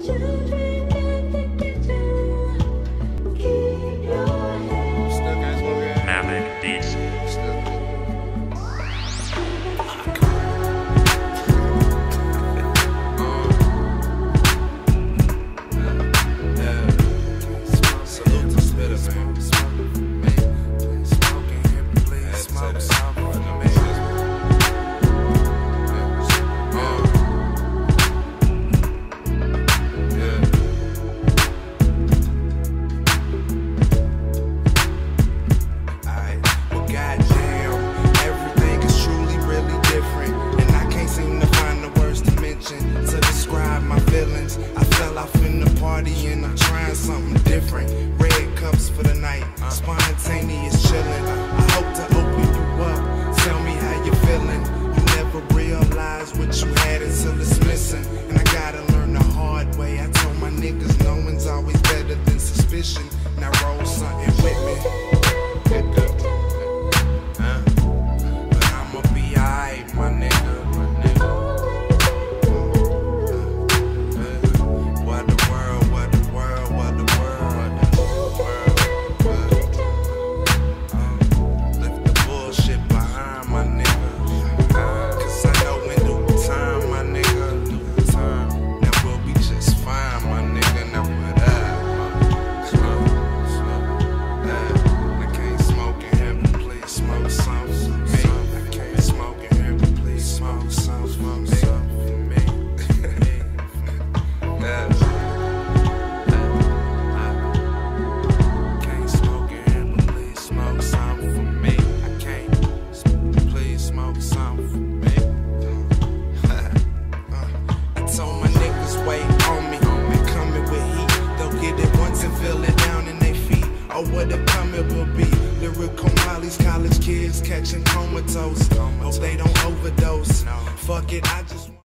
I fell off in the party and I'm trying something different. Red cups for the night, spontaneous chilling. I hope to open you up, tell me how you feeling. You never realize what you had until it's missing. And I gotta learn the hard way. I told my niggas knowing's always better than suspicion. Now roll something with me. But I'ma be alright, my nigga. Oh, what a come it will be. Lyrical Molly's college kids catching comatose. Hope they don't overdose. Fuck it, I just